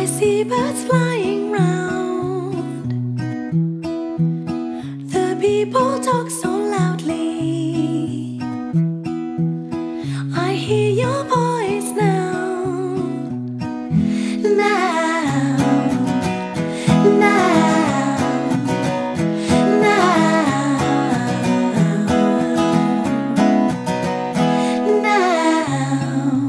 see birds flying round. The people talk so loudly. I hear your voice now. Now, now, now.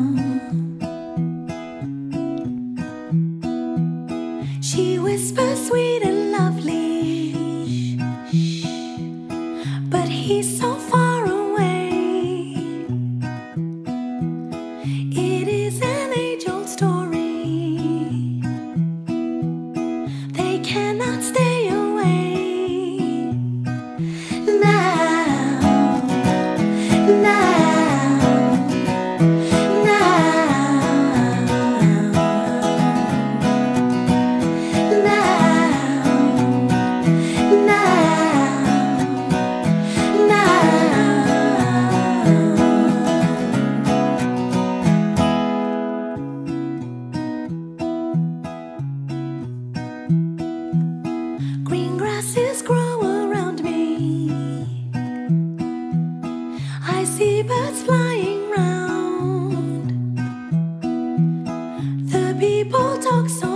She whispers sweet and lovely, but he's so far away. It is an age-old story. They cannot stay away. Now, now. Green grasses grow around me. I see birds flying round. The people talk so